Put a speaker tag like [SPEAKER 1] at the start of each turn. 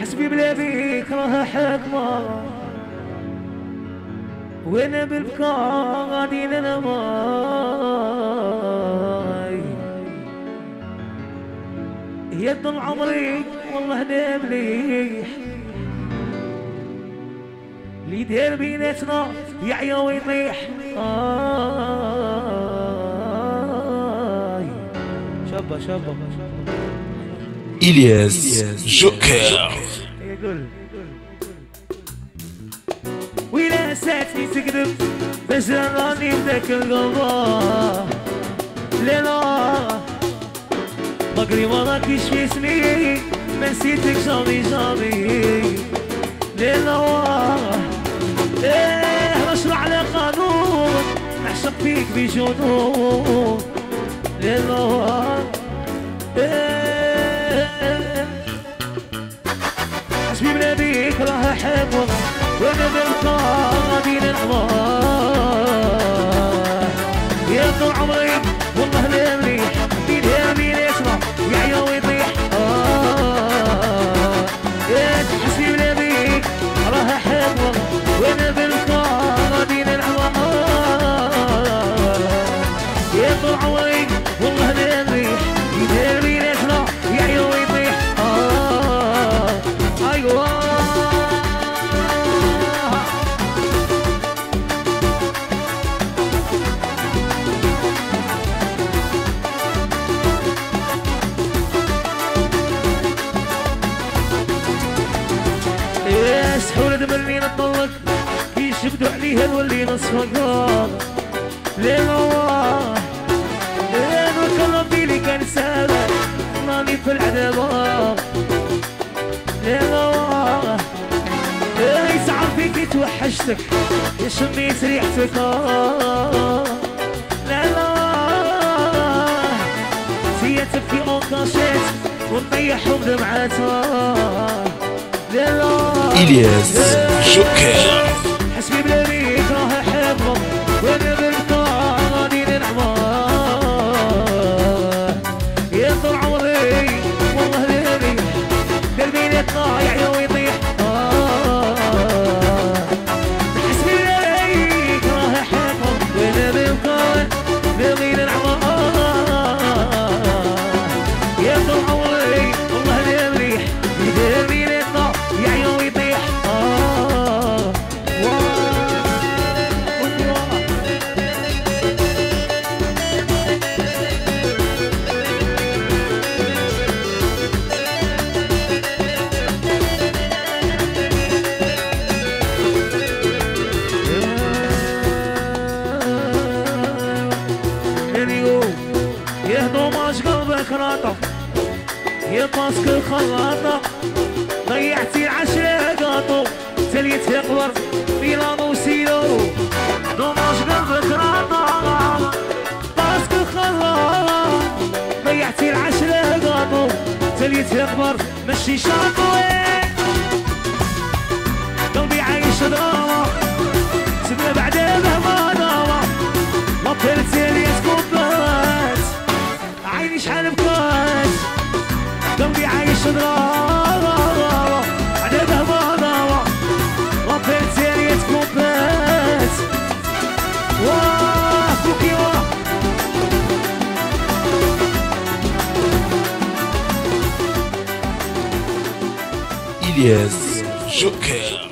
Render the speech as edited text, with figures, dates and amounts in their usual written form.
[SPEAKER 1] حسبي بلا بيك راها حكمة وانا بالبكاء غادي نناماي يا طول عمري والله نام ليح اللي داير بيناتنا يعيا ويطيح شابة شابة
[SPEAKER 2] إلياس جوكر
[SPEAKER 1] يقول ويلا ساتني تكذب باش راني بداك القضاء لا لا بقري ما راكيش في اسمي ما نسيتك جامي جامي لا لا نشرع على قانون نعشق فيك بجنون لا لا حسبي بلا بيك راها حبوة وانا بالبقاء غادي ننظر يا طول عمري والله لا مليح بيدها بين اسمع يعيا ويطيح حسبي بلا بيك راها حبوة وانا بالبقاء غادي ننظر يا طول عمري والله لا مليح بيدها بين اسمع يعيا ويطيح ايوه سحولة مني نطلق يشبدوا عليها نولي نصفقار لين الله لين وكل بيلي كان سابق راني في العذاب لين الله يزعل فيك توحشتك يا شميت ريحتك لا لا هي تبكي اونكاشيت ونطيحهم دمعاتها
[SPEAKER 2] إلياس جوكر
[SPEAKER 1] حسبي بلا بيك راها حبوة وانا بالبقاء غادي ننعمر يا طول عمري والله لا ريح قلبي يطلع يعيا ويطيح حسبي بلا بيك راها حبوة وانا بالبقاء غادي ننعمر يا طول عمري والله لا ريح قلبي يطلع يعيا ويطيح يا دوماج قلبك راطة يا ماسك الخلاطة ضيعتي العشرة قاطو تليت يقبر ميلانو وسيلو دوماج قلبك راطة ماسك الخلاطة ضيعتي العشرة قاطو تليت يقبر مشي شاطو قلبي عايش دراما سبنا بعدها مهما داما ما بتلت تليت كوبات عيني شحال بكات قلبي عايش دراما على بهما داما ما بتلت تليت كوبات واه فوكي واه
[SPEAKER 2] إلياس جوكر